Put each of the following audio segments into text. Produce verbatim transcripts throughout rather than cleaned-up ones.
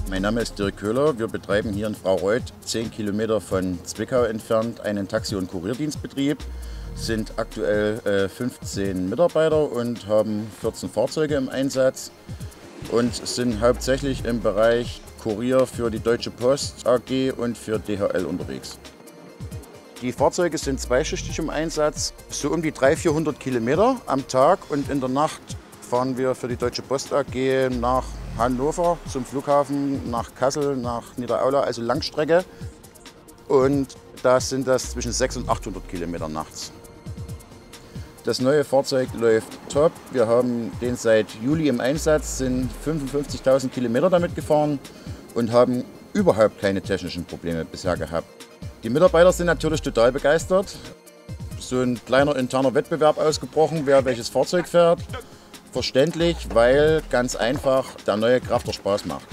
Mein Name ist Dirk Köhler. Wir betreiben hier in Fraureuth, zehn Kilometer von Zwickau entfernt, einen Taxi- und Kurierdienstbetrieb. Sind aktuell äh, fünfzehn Mitarbeiter und haben vierzehn Fahrzeuge im Einsatz und sind hauptsächlich im Bereich Kurier für die Deutsche Post A G und für D H L unterwegs. Die Fahrzeuge sind zweischichtig im Einsatz, so um die dreihundert, vierhundert Kilometer am Tag, und in der Nacht fahren wir für die Deutsche Post A G nach Hannover zum Flughafen, nach Kassel, nach Niederaula, also Langstrecke. Und da sind das zwischen sechshundert und achthundert Kilometer nachts. Das neue Fahrzeug läuft top. Wir haben den seit Juli im Einsatz, sind fünfundfünfzigtausend Kilometer damit gefahren und haben überhaupt keine technischen Probleme bisher gehabt. Die Mitarbeiter sind natürlich total begeistert. So ein kleiner interner Wettbewerb ausgebrochen, wer welches Fahrzeug fährt. Verständlich, weil ganz einfach der neue Crafter Spaß macht.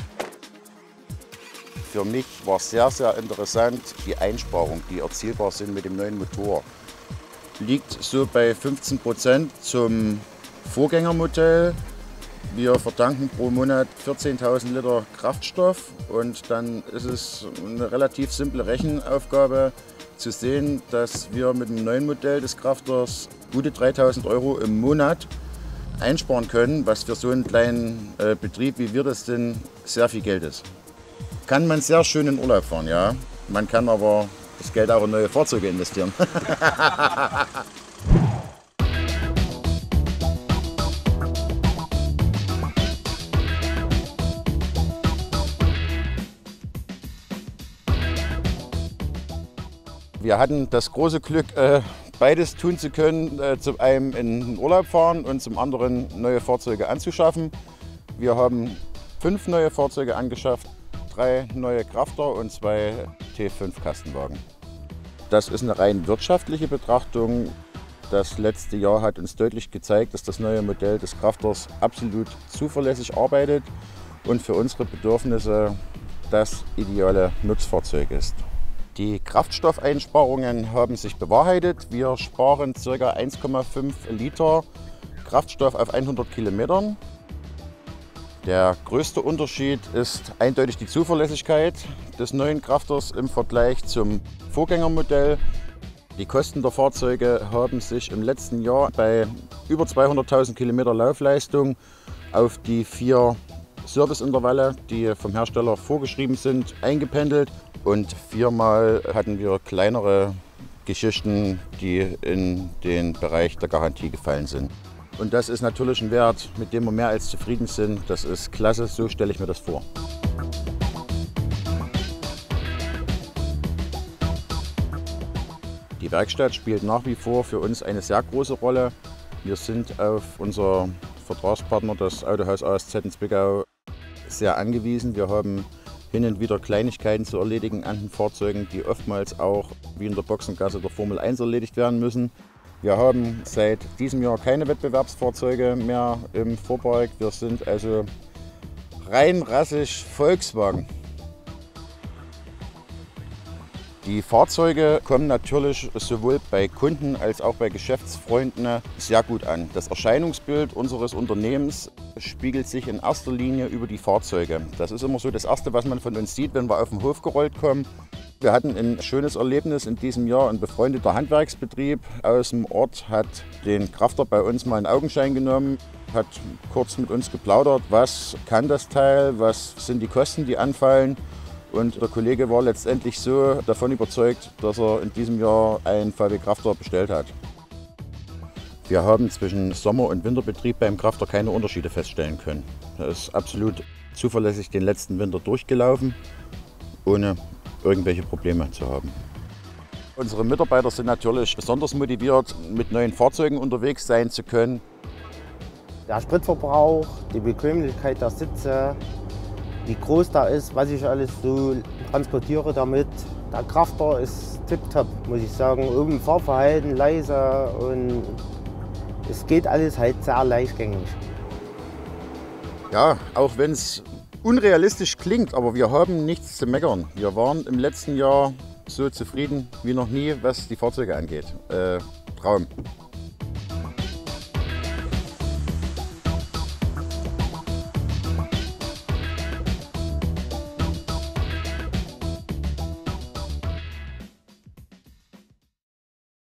Für mich war sehr, sehr interessant die Einsparungen, die erzielbar sind mit dem neuen Motor. Liegt so bei fünfzehn Prozent zum Vorgängermodell. Wir verdanken pro Monat vierzehntausend Liter Kraftstoff, und dann ist es eine relativ simple Rechenaufgabe zu sehen, dass wir mit dem neuen Modell des Crafters gute dreitausend Euro im Monat einsparen können, was für so einen kleinen äh, Betrieb, wie wir das sind, sehr viel Geld ist. Kann man sehr schön in Urlaub fahren, ja. Man kann aber das Geld auch in neue Fahrzeuge investieren. Wir hatten das große Glück, beides tun zu können, zum einen in den Urlaub fahren und zum anderen neue Fahrzeuge anzuschaffen. Wir haben fünf neue Fahrzeuge angeschafft, drei neue Crafter und zwei T fünf Kastenwagen. Das ist eine rein wirtschaftliche Betrachtung. Das letzte Jahr hat uns deutlich gezeigt, dass das neue Modell des Crafters absolut zuverlässig arbeitet und für unsere Bedürfnisse das ideale Nutzfahrzeug ist. Die Kraftstoffeinsparungen haben sich bewahrheitet. Wir sparen ca. eins Komma fünf Liter Kraftstoff auf hundert Kilometern. Der größte Unterschied ist eindeutig die Zuverlässigkeit des neuen Crafters im Vergleich zum Vorgängermodell. Die Kosten der Fahrzeuge haben sich im letzten Jahr bei über zweihunderttausend Kilometer Laufleistung auf die vier Serviceintervalle, die vom Hersteller vorgeschrieben sind, eingependelt. Und viermal hatten wir kleinere Geschichten, die in den Bereich der Garantie gefallen sind. Und das ist natürlich ein Wert, mit dem wir mehr als zufrieden sind. Das ist klasse, so stelle ich mir das vor. Die Werkstatt spielt nach wie vor für uns eine sehr große Rolle. Wir sind auf unser Vertragspartner, das Autohaus A S Z in Zwickau, sehr angewiesen. Wir haben hin und wieder Kleinigkeiten zu erledigen an den Fahrzeugen, die oftmals auch wie in der Boxengasse der Formel eins erledigt werden müssen. Wir haben seit diesem Jahr keine Wettbewerbsfahrzeuge mehr im Fuhrpark. Wir sind also rein rassig Volkswagen. Die Fahrzeuge kommen natürlich sowohl bei Kunden als auch bei Geschäftsfreunden sehr gut an. Das Erscheinungsbild unseres Unternehmens spiegelt sich in erster Linie über die Fahrzeuge. Das ist immer so das Erste, was man von uns sieht, wenn wir auf den Hof gerollt kommen. Wir hatten ein schönes Erlebnis in diesem Jahr. Ein befreundeter Handwerksbetrieb aus dem Ort hat den Crafter bei uns mal in Augenschein genommen, hat kurz mit uns geplaudert, was kann das Teil, was sind die Kosten, die anfallen. Und der Kollege war letztendlich so davon überzeugt, dass er in diesem Jahr einen V W Crafter bestellt hat. Wir haben zwischen Sommer- und Winterbetrieb beim Crafter keine Unterschiede feststellen können. Er ist absolut zuverlässig den letzten Winter durchgelaufen, ohne irgendwelche Probleme zu haben. Unsere Mitarbeiter sind natürlich besonders motiviert, mit neuen Fahrzeugen unterwegs sein zu können. Der Spritverbrauch, die Bequemlichkeit der Sitze, wie groß der ist, was ich alles so transportiere damit. Der Crafter ist tipptopp, muss ich sagen. Oben Fahrverhalten, leise, und es geht alles halt sehr leichtgängig. Ja, auch wenn es unrealistisch klingt, aber wir haben nichts zu meckern. Wir waren im letzten Jahr so zufrieden wie noch nie, was die Fahrzeuge angeht. Äh, Traum.